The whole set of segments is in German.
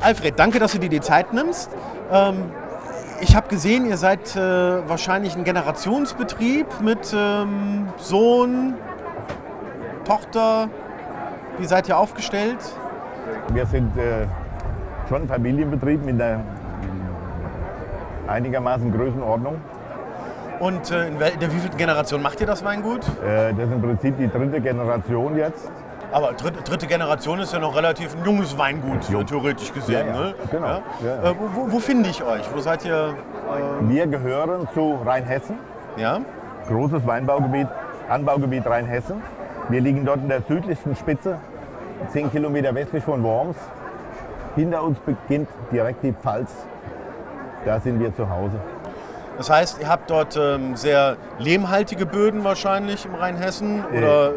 Alfred, danke, dass du dir die Zeit nimmst. Ich habe gesehen, ihr seid wahrscheinlich ein Generationsbetrieb mit Sohn, Tochter. Wie seid ihr aufgestellt? Wir sind schon ein Familienbetrieb mit einer einigermaßen Größenordnung. Und in der wievielten Generation macht ihr das Weingut? Das ist im Prinzip die dritte Generation jetzt. Aber dritte Generation ist ja noch relativ ein junges Weingut, theoretisch gesehen. Ja, ne? genau. Ja? Ja. Wo finde ich euch? Wo seid ihr? Wir gehören zu Rheinhessen, Ja? großes Weinbaugebiet, Anbaugebiet Rheinhessen. Wir liegen dort in der südlichsten Spitze, 10 Kilometer westlich von Worms. Hinter uns beginnt direkt die Pfalz. Da sind wir zu Hause. Das heißt, ihr habt dort sehr lehmhaltige Böden wahrscheinlich im Rheinhessen? Oder?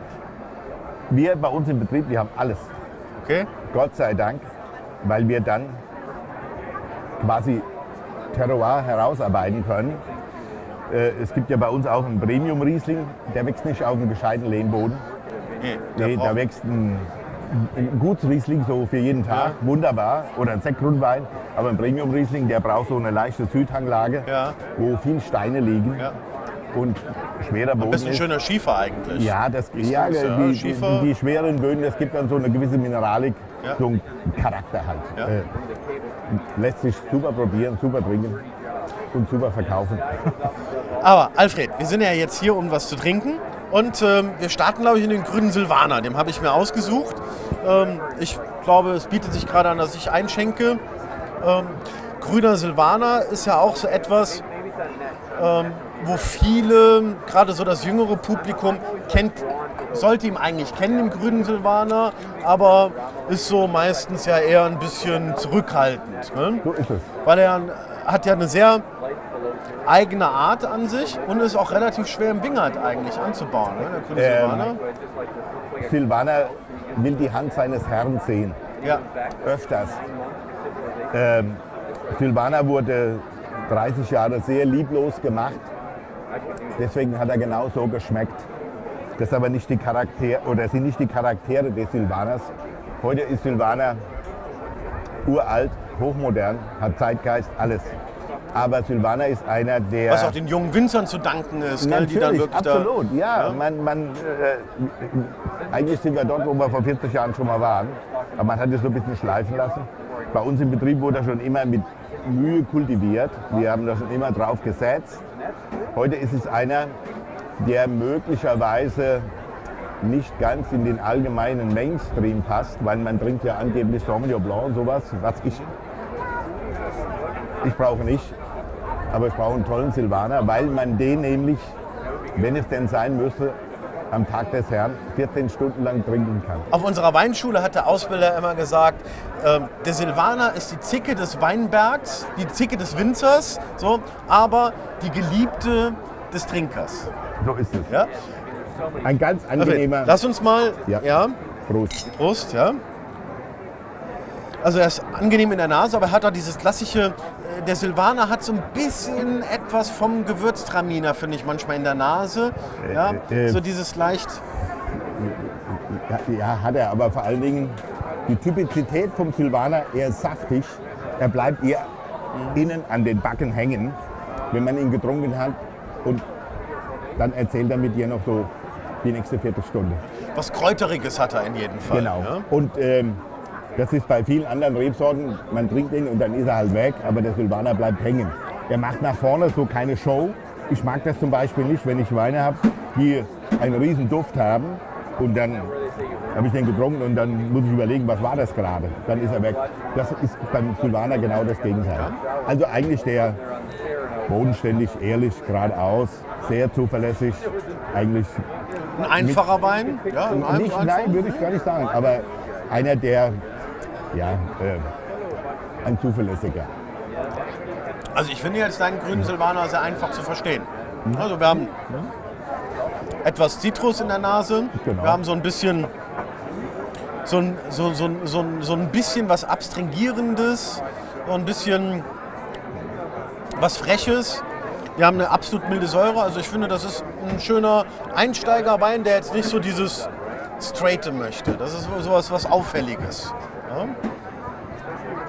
Wir bei uns im Betrieb, wir haben alles. Okay. Gott sei Dank, weil wir dann quasi Terroir herausarbeiten können. Es gibt ja bei uns auch einen Premium-Riesling, der wächst nicht auf einem gescheiten Lehmboden. Nee, da wächst ein Gutsriesling so für jeden Tag, wunderbar, oder ein Sektgrundwein. Aber ein Premium-Riesling, der braucht so eine leichte Südhanglage, wo viele Steine liegen und schwerer Boden ist. Ein schöner Schiefer eigentlich. Ja, die schweren Böden, das gibt dann so eine gewisse Mineralik, so einen Charakter halt. Ja. Lässt sich super probieren, super trinken und super verkaufen. Aber Alfred, wir sind ja jetzt hier, um was zu trinken. Und wir starten, glaube ich, in den grünen Silvaner. Den habe ich mir ausgesucht. Ich glaube, es bietet sich gerade an, dass ich einschenke. Grüner Silvaner ist ja auch so etwas, wo viele, gerade so das jüngere Publikum, sollte ihn eigentlich kennen, den grünen Silvaner, aber ist so meistens ja eher ein bisschen zurückhaltend. Ne? So ist es. Weil er hat ja eine sehr eigene Art an sich und ist auch relativ schwer im Wingert eigentlich anzubauen, ne? Der grüne Silvaner. Silvaner will die Hand seines Herrn sehen. Ja. Öfters. Silvaner wurde 30 Jahre sehr lieblos gemacht. Deswegen hat er genau so geschmeckt. Das aber nicht die Charaktere, oder sind nicht die Charaktere des Silvaners. Heute ist Silvaner uralt, hochmodern, hat Zeitgeist, alles. Aber Silvaner ist einer, der... Was auch den jungen Winzern zu danken ist, natürlich, die dann wirklich absolut, ja. Eigentlich sind wir dort, wo wir vor 40 Jahren schon mal waren. Aber man hat es so ein bisschen schleifen lassen. Bei uns im Betrieb wurde er schon immer mit Mühe kultiviert. Wir haben da schon immer drauf gesetzt. Heute ist es einer, der möglicherweise nicht ganz in den allgemeinen Mainstream passt, weil man trinkt ja angeblich Sauvignon Blanc und sowas, was ich brauche nicht. Aber ich brauche einen tollen Silvaner, weil man den nämlich, wenn es denn sein müsste, am Tag des Herrn 14 Stunden lang trinken kann. Auf unserer Weinschule hat der Ausbilder immer gesagt, der Silvaner ist die Zicke des Weinbergs, die Zicke des Winzers, so, aber die Geliebte des Trinkers. So ist es. Ja? Ein ganz angenehmer... Lass uns mal... Ja. Prost. Prost, ja. Also er ist angenehm in der Nase, aber er hat auch dieses klassische... Der Silvaner hat so ein bisschen etwas vom Gewürztraminer, finde ich, manchmal in der Nase. Ja? So dieses leicht... Ja, hat er, aber vor allen Dingen die Typizität vom Silvaner, er ist saftig. Er bleibt eher innen an den Backen hängen, wenn man ihn getrunken hat. Und dann erzählt er mit dir noch so die nächste Viertelstunde. Was Kräuteriges hat er in jedem Fall. Genau. Ja? Und das ist bei vielen anderen Rebsorten, man trinkt ihn und dann ist er halt weg, aber der Silvaner bleibt hängen. Er macht nach vorne so keine Show. Ich mag das zum Beispiel nicht, wenn ich Weine habe, die einen riesen Duft haben und dann habe ich den getrunken und dann muss ich überlegen, was war das gerade. Dann ist er weg. Das ist beim Silvaner genau das Gegenteil. Also eigentlich der bodenständig, ehrlich, geradeaus, sehr zuverlässig, eigentlich... Ein einfacher Wein? Ja, Nein, würde ich gar nicht sagen, aber einer, der, ein zuverlässiger. Also ich finde jetzt deinen grünen Silvaner sehr einfach zu verstehen. Also wir haben etwas Zitrus in der Nase, Genau. Wir haben so ein bisschen so ein bisschen was Abstringierendes, so ein bisschen was Freches. Wir haben eine absolut milde Säure, also ich finde, das ist ein schöner Einsteigerwein, der jetzt nicht so dieses Straighte möchte. Das ist sowas was Auffälliges. Ja?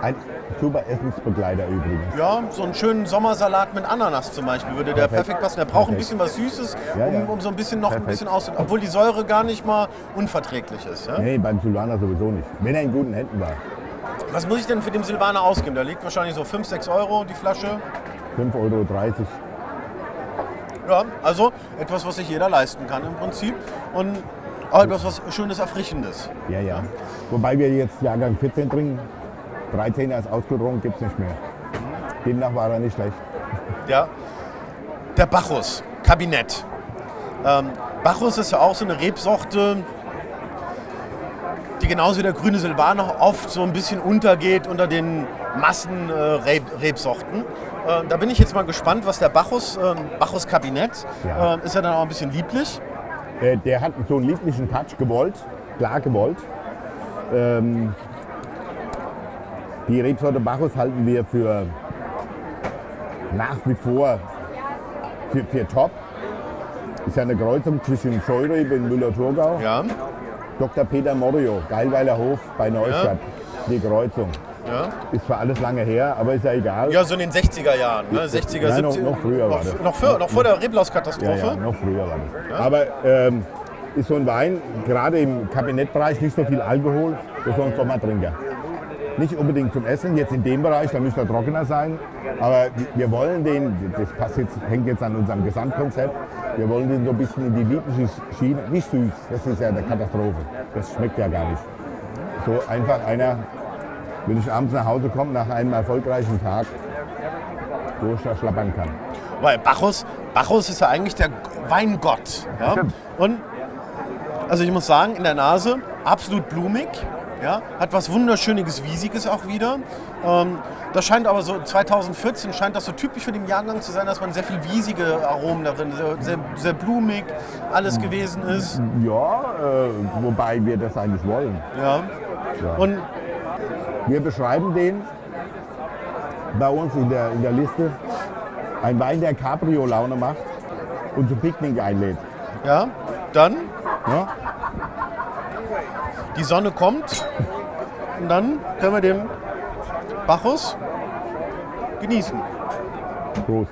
super Essensbegleiter übrigens. Ja, so einen schönen Sommersalat mit Ananas zum Beispiel würde der perfekt passen. Der braucht ein bisschen was Süßes, um so ein bisschen noch ein bisschen auszusehen, obwohl die Säure gar nicht mal unverträglich ist. Ja? Nee, beim Silvaner sowieso nicht. Wenn er in guten Händen war. Was muss ich denn für den Silvaner ausgeben? Der liegt wahrscheinlich so 5, 6 Euro die Flasche. 5,30 Euro. Ja, also etwas, was sich jeder leisten kann im Prinzip. Und auch etwas, was Schönes, Erfrischendes. Ja, ja. Wobei wir jetzt Jahrgang 14 trinken. 13er ist ausgetrunken, gibt es nicht mehr. Demnach war er nicht schlecht. Ja. Der Bacchus, Kabinett. Bacchus ist ja auch so eine Rebsorte, die genauso wie der grüne Silvaner oft so ein bisschen untergeht unter den Massen-Rebsorten. Da bin ich jetzt mal gespannt, was der Bacchus Kabinett, ist ja dann auch ein bisschen lieblich. Der hat so einen lieblichen Touch gewollt, klar gewollt. Die Rebsorte Bacchus halten wir für nach wie vor für top. Ist ja eine Kreuzung zwischen Scheurebe in Müller-Thurgau. Ja. Dr. Peter Morio, Geilweiler Hof bei Neustadt. Die Kreuzung. Ja. Ist zwar alles lange her, aber ist ja egal. Ja, so in den 60er Jahren. Ne? 60er, 70er. Noch früher war das. Noch vor der Reblaus-Katastrophe? Ja, noch früher war das. Ja. Aber ist so ein Wein, gerade im Kabinettbereich, nicht so viel Alkohol, das soll ein Sommertrinker. Nicht unbedingt zum Essen, jetzt in dem Bereich, da müsste er trockener sein. Aber wir wollen den, das passt jetzt, hängt jetzt an unserem Gesamtkonzept, wir wollen den so ein bisschen in die liebliche Schiene, nicht süß, das ist ja eine Katastrophe, das schmeckt ja gar nicht. So einfach einer, wenn ich abends nach Hause komme, nach einem erfolgreichen Tag, wo ich da schlappern kann. Weil Bacchus ist ja eigentlich der Weingott. Ja? Und also ich muss sagen, in der Nase absolut blumig. Ja, hat was Wunderschönes, Wiesiges auch wieder. Das scheint aber so, 2014 scheint das so typisch für den Jahrgang zu sein, dass man sehr viel wiesige Aromen darin, sehr blumig alles gewesen ist. Ja, wobei wir das eigentlich wollen. Ja. Und wir beschreiben den bei uns in der Liste. Ein Wein, der Cabrio-Laune macht und zum Picknick einlädt. Ja, dann? Ja. Die Sonne kommt und dann können wir den Bacchus genießen. Prost.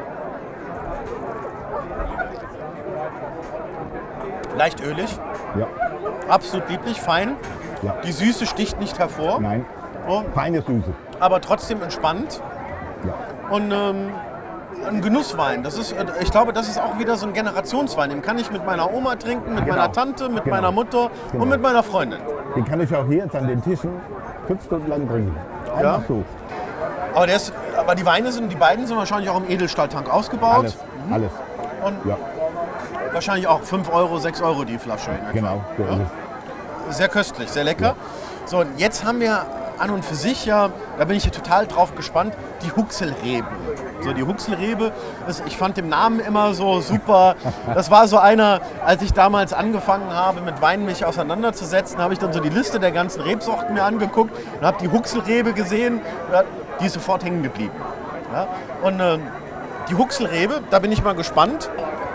Leicht ölig. Ja. Absolut lieblich, fein. Ja. Die Süße sticht nicht hervor. Nein. Oh, Feine Süße. aber trotzdem entspannt. Ja. Und ein Genusswein. Das ist, ich glaube, das ist auch wieder so ein Generationswein. Den kann ich mit meiner Oma trinken, mit meiner Tante, mit meiner Mutter und mit meiner Freundin. Den kann ich auch hier jetzt an den Tischen 5 Stunden lang trinken. Einfach so. Aber die beiden sind wahrscheinlich auch im Edelstahltank ausgebaut. Alles, alles. Und Ja, wahrscheinlich auch 5 Euro, 6 Euro die Flasche. in etwa. genau. So ist es. Sehr köstlich, sehr lecker. Ja. So, und jetzt haben wir an und für sich ja, da bin ich ja total drauf gespannt, die Huxelrebe. So, die Huxelrebe, ich fand den Namen immer so super. Das war so einer, als ich damals angefangen habe, mit Wein mich auseinanderzusetzen, habe ich dann so die Liste der ganzen Rebsorten mir angeguckt und habe die Huxelrebe gesehen, die ist sofort hängen geblieben. Ja? Und die Huxelrebe, da bin ich mal gespannt.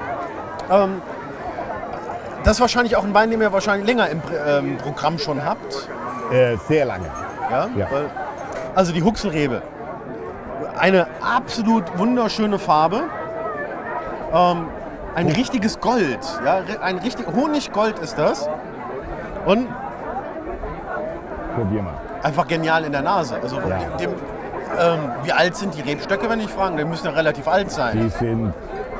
Das ist wahrscheinlich auch ein Wein, den ihr wahrscheinlich länger im Programm schon habt. Sehr lange. Ja? Ja. Also die Huxelrebe. Eine absolut wunderschöne Farbe. Ein richtiges Gold. Ja? Ein richtig Honiggold ist das. Und Probier mal. einfach genial in der Nase. Also Ja. wie alt sind die Rebstöcke, wenn ich fragen? Die müssen ja relativ alt sein. Die sind,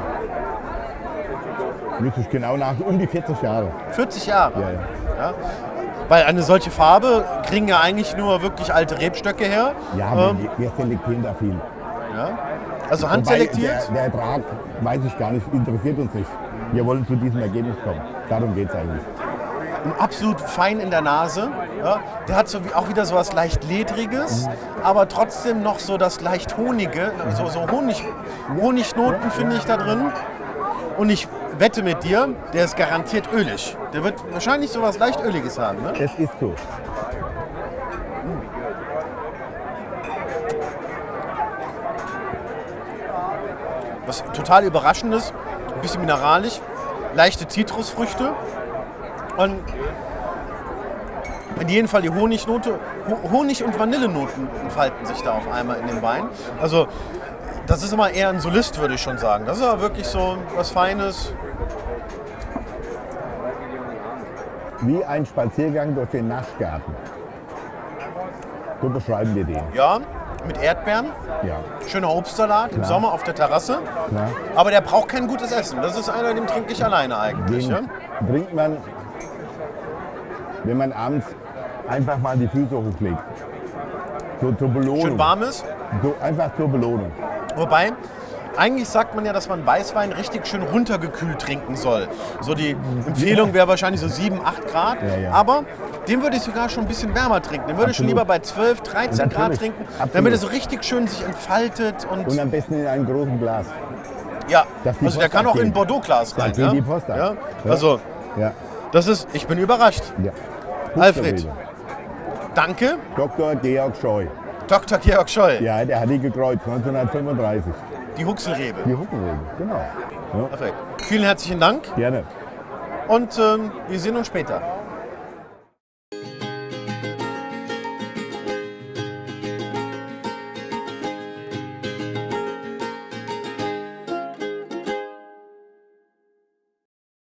müsste ich genau nach, um die 40 Jahre. 40 Jahre. Ja, ja. Ja? Weil eine solche Farbe kriegen ja eigentlich nur wirklich alte Rebstöcke her. Ja, wir selektieren da viel. Ja? Also handselektiert. Wobei der Ertrag, weiß ich gar nicht, interessiert uns nicht. Wir wollen zu diesem Ergebnis kommen. Darum geht es eigentlich. Und absolut fein in der Nase. Ja? Der hat so auch wieder so was leicht Ledriges, aber trotzdem noch so das leicht Honige. So Honignoten finde ich da drin. Und ich wette mit dir, der ist garantiert ölig. Der wird wahrscheinlich so was leicht Öliges haben. Ne? Es ist so. Was total Überraschendes, ein bisschen mineralisch, leichte Zitrusfrüchte und in jedem Fall die Honignote Honig- und Vanillenoten entfalten sich da auf einmal in dem Wein. Also das ist immer eher ein Solist, würde ich schon sagen. Das ist aber wirklich so was Feines. Wie ein Spaziergang durch den Naschgarten. So beschreiben wir den. Ja, mit Erdbeeren, Ja. schöner Obstsalat im Sommer auf der Terrasse. Klar. Aber der braucht kein gutes Essen. Das ist einer, den trinke ich alleine eigentlich. Den Ja? trinkt man, wenn man abends einfach mal die Füße hochlegt. So zur Belohnung. Schön warm ist. So einfach zur Belohnung. Wobei, eigentlich sagt man ja, dass man Weißwein richtig schön runtergekühlt trinken soll. So die Empfehlung wäre wahrscheinlich so 7, 8 Grad. Ja, ja. Aber den würde ich sogar schon ein bisschen wärmer trinken. Den würde ich schon Absolut. lieber bei 12, 13 Grad Natürlich. trinken, Absolut. damit er so richtig schön sich entfaltet. Und am besten in einem großen Glas. Ja, dass die also der Post kann auch abgeht. in Bordeaux-Glas rein. geht Ja? die Post ab. Ja? Ja. Also, Ja. das ist, ich bin überrascht. Ja. Alfred. Rede. Danke, Dr. Georg Scheu. Dr. Georg Scholl, Ja, der hat die gekreuzt, 1935. die Huxelrebe. Die Huckenrebe, genau. Ja. Perfekt. Vielen herzlichen Dank Gerne. und wir sehen uns später.